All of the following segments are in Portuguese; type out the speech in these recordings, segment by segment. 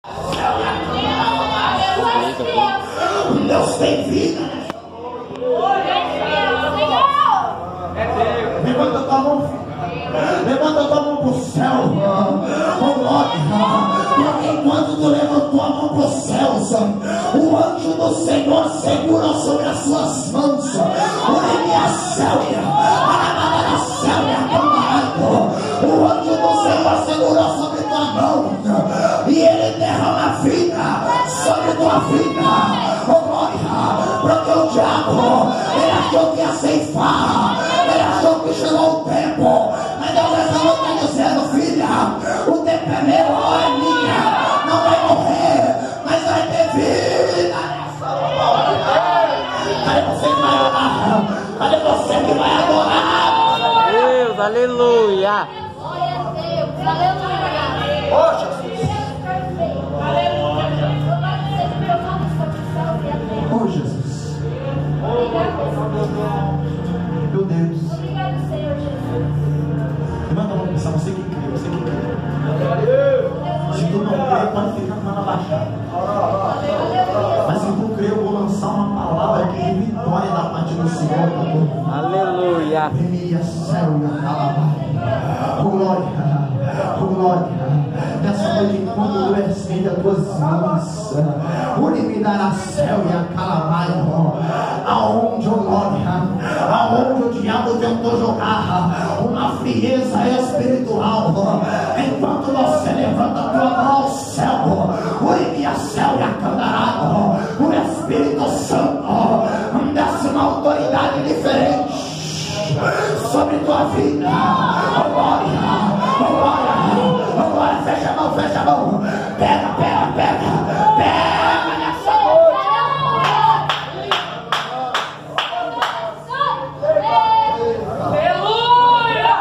Deus tem vida. Levanta tua mão, levanta tua mão pro céu. Porque enquanto tu levantou a mão pro céu, o anjo do Senhor segura sobre as suas mãos. O anjo do Senhor segurou sobre tua mão e ele derrama vida sobre tua vida. Porque o diabo, ele achou que ia ceifar, ele achou que chegou o tempo, mas Deus está dizendo: filha, o tempo é meu, a hora é minha, não vai morrer, mas vai ter vida. Cadê você que vai orar? Cadê você que vai adorar? Deus, aleluia. Glória a Deus, aleluia. Oh, Jesus. Oh, Jesus. Meu Deus. Obrigado, Senhor Jesus. Levanta a mão, pensar, você que crê, você que crê. Se tu não crê, pode ficar com a mão abaixada. Mas se tu crê, eu vou lançar uma palavra aqui de vitória da parte do Senhor. Aleluia. Remia céu e a glória. Glória, nessa noite, enquanto tu estende as tuas mãos, me dará céu e a calamaio, aonde, oh glória, aonde o diabo tentou jogar uma frieza espiritual, enquanto você levanta a tua mão ao céu, a céu e a candará, o Espírito Santo desce uma autoridade diferente sobre tua vida. Glória. Agora fecha a mão, fecha a mão. Pega nessa noite. Aleluia.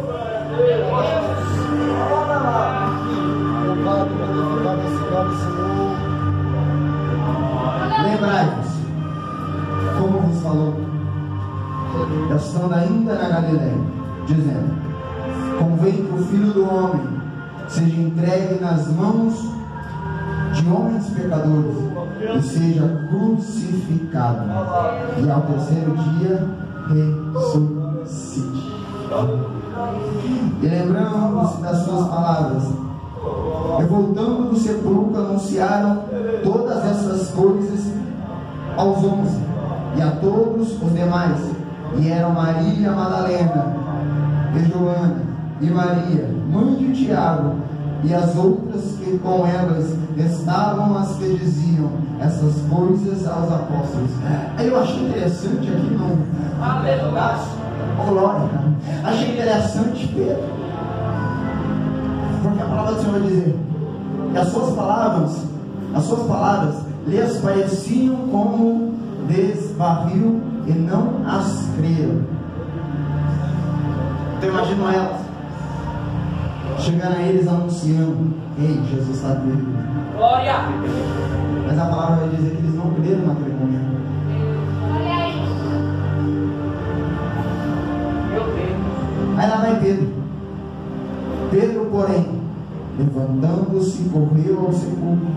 Lembrai-vos, como vos falou, estando ainda na Galileia, dizendo: convém que o Filho do Homem seja entregue nas mãos de homens pecadores e seja crucificado, e ao terceiro dia ressuscite. E lembrando-se das suas palavras, e voltando do sepulcro, anunciaram todas essas coisas aos 11 e a todos os demais. E eram Maria Madalena, e Joana, e Maria, mãe de Tiago, e as outras que com elas estavam as que diziam essas coisas aos apóstolos. Aí eu achei interessante aqui no Aleluia, glória, achei interessante Pedro, porque a palavra do Senhor vai dizer que as suas palavras lhes pareciam como desbarril e não as creram. Então imagino elas chegando a eles anunciando: ei, Jesus está vivo. Glória. Mas a palavra vai dizer que eles não creram naquele momento. Olha aí. Meu Deus. Aí lá vai Pedro. Pedro, porém, levantando-se, correu ao sepulcro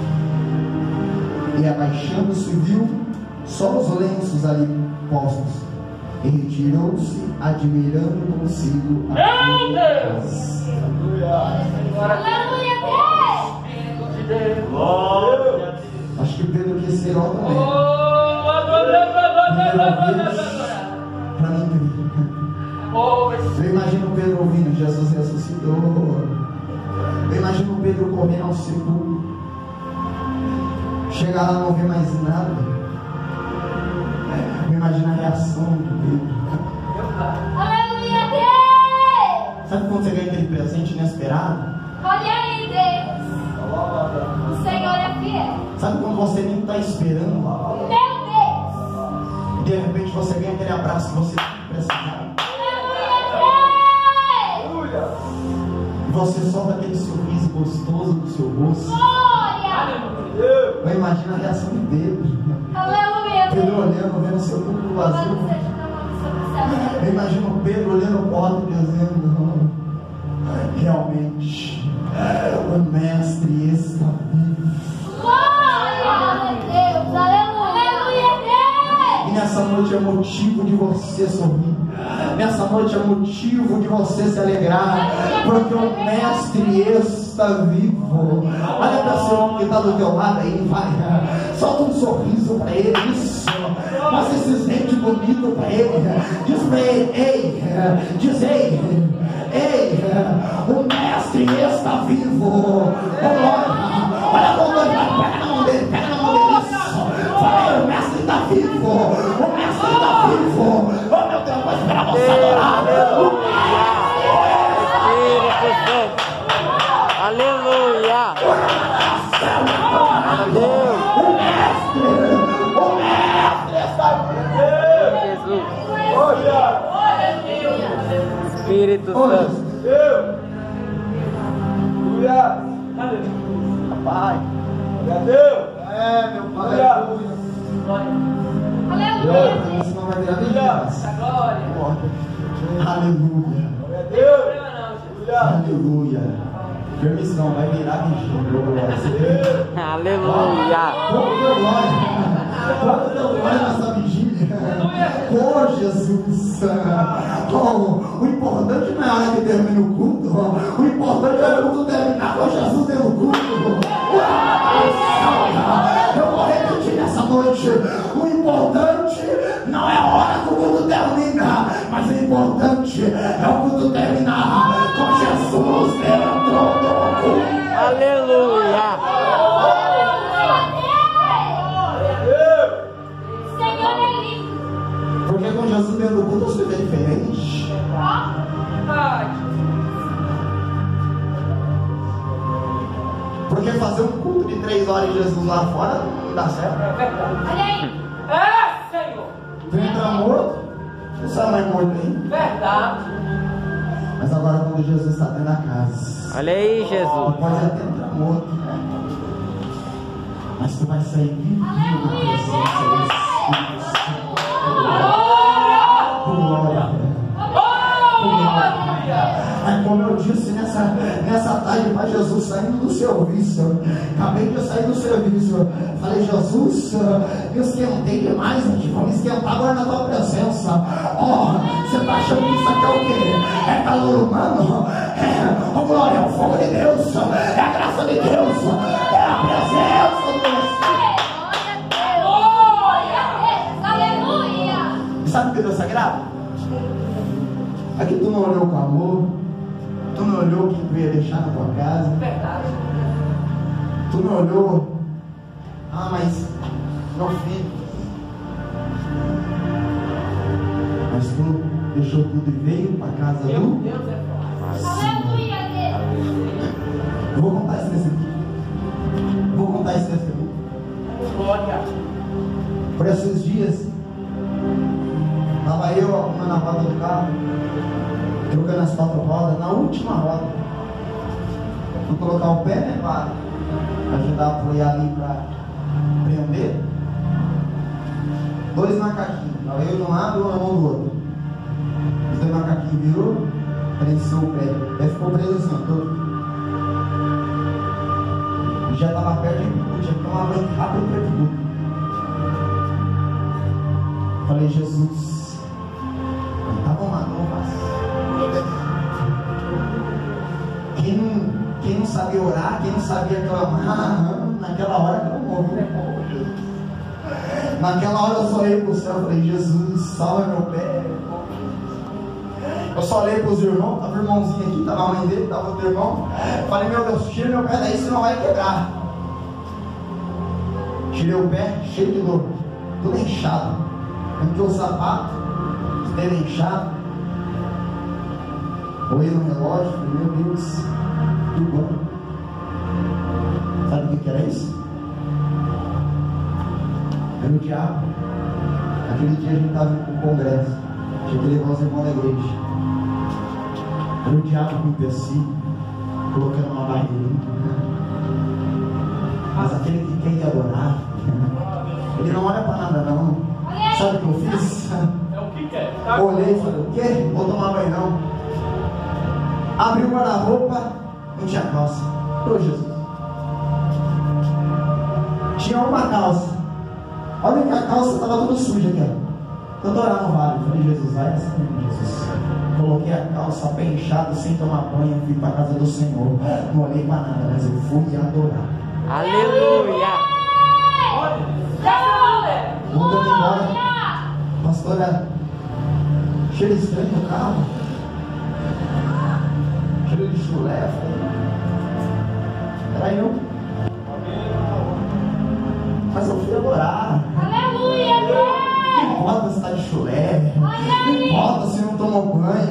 e abaixando-se viu só os lenços ali postos, e retirou-se, admirando consigo Meu Deus! Aleluia, Deus. Acho que Pedro quis ser alto também. Para mim, eu imagino Pedro ouvindo: Jesus ressuscitou. Eu imagino Pedro correndo ao sepulcro, chegar lá e não ver mais nada. Eu imagino a reação de Pedro. Aleluia, Deus. Sabe quando você ganha aquele presente inesperado? Olha aí, Deus. O Senhor é fiel. Sabe quando você nem está esperando? Meu Deus. E de repente você ganha aquele abraço que você precisava. Aleluia, Deus. E você solta aquele sorriso gostoso do seu rosto. Glória. Eu imagino a reação de Pedro. Aleluia, Pedro Deus. olhando, vendo o sepulcro vazio. Louvado seja teu nome sobre o céu. Eu imagino Pedro olhando a porta e dizendo: realmente O Mestre está vivo. Glória a Deus. Aleluia. E nessa noite é motivo de você sorrir. Nessa noite é motivo de você se alegrar, porque o Mestre está vivo. Olha para esse homem que está do teu lado aí, vai. Solta um sorriso para ele. Isso. Mostra esses dentes bonitos para ele. Diz para ele, ei, diz ei, o Mestre está vivo. Olha a mão dele, pega na mão dele, isso. Fala, o Mestre está vivo. O Mestre está vivo. Oh meu Deus, vou esperar você adorar. Espírito Santo. Aleluia. Deus. O Mestre está vivo. Jesus. Espírito Santo. Pai. É, meu Pai. Aleluia. Senão vai virar glória. Aleluia. Aleluia. Permissão, vai virar vigília. Aleluia. Vamos dar glória nessa vigília. Oh, Jesus. Oh, o importante não é a hora que termina o culto. O importante é o culto terminar com Jesus dentro do culto. Eu vou repetir nessa noite. O importante não é a hora que o culto termina, mas o importante é o culto terminar com Jesus dentro do culto. Aleluia. Senhor é lindo. Porque com Jesus dentro do culto você vê diferente. Porque fazer um culto de 3 horas de Jesus lá fora não dá certo. Olha aí. Tu entra morto, tu sai mais morto aí. Verdade. Mas agora quando Jesus está dentro da casa, Olha aí, tu Jesus. pode até entrar morto, né? Mas tu vai sair vivo na presença do Espírito Santo. Glória. Mas como eu disse nessa tarde, Pai Jesus, saindo do serviço, acabei de sair do serviço, falei, Jesus, eu esquentei demais aqui, vamos esquentar agora na tua presença. Você está achando que isso aqui é o quê? É calor humano? Oh glória, é o fogo de Deus, é a graça de Deus, é a presença do Deus. Glória a Deus. Aleluia. E sabe o que Deus sagrado? Aqui tu não olhou o calor, tu não olhou quem tu ia deixar na tua casa, Verdade. tu não olhou, mas meu filho, mas tu deixou tudo e veio para casa Meu do. Deus é forte. Aleluia, Deus. Eu vou contar esse testemunho. Glória. Por esses dias, estava eu arrumando a roda do carro, trocando as 4 rodas, na última roda. Fui colocar o pé, né, para ajudar a apoiar ali para prender. 2 macaquinhos, estava eu de um lado e eu na mão do outro. Os 2 macaquinhos virou, prensou o pé, aí ficou preso assim, todo. E já estava perto de mim, tinha que tomar banho rápido para tudo. Falei, Jesus, tá bom lá, não mas quem não sabia orar, quem não sabia clamar, naquela hora que eu morri. Naquela hora eu só olhei pro céu e falei, Jesus, salva meu pé. Eu só olhei pros irmãos, tava o irmãozinho aqui, tava a mãe dele, tava outro irmão. Falei, meu Deus, tira meu pé daí, senão vai quebrar. Tirei o pé, cheio de dor, tudo inchado. Arranquei o sapato, os dedos inchados. Olhei no relógio, falei, meu Deus, tudo bom. Sabe o que era isso? Era o diabo. Aquele dia a gente estava indo para o congresso, tinha que levar os irmãos da igreja. Era o diabo com o empecilho, colocando uma barreirinha. Mas aquele que quer ir adorar, ele não olha para nada não. Sabe o que eu fiz? É o que quer. Tá? Olhei e falei, o quê? Vou tomar banho não. Abri o guarda-roupa, não tinha calça. Ô Jesus. Tinha uma calça. Olha que a calça estava toda suja aqui, ó. Eu tô orando no vale. Falei, Jesus, vai nessa menina, Jesus. Coloquei a calça bem inchada, sem tomar banho, fui para a casa do Senhor. Não olhei para nada, mas eu fui adorar. Aleluia. Voltando embora, pastora, cheiro estranho no carro, cheiro de chulé. Era eu. Mas eu fui adorar. Aleluia, Não importa se está de chulé, não importa se não tomou banho.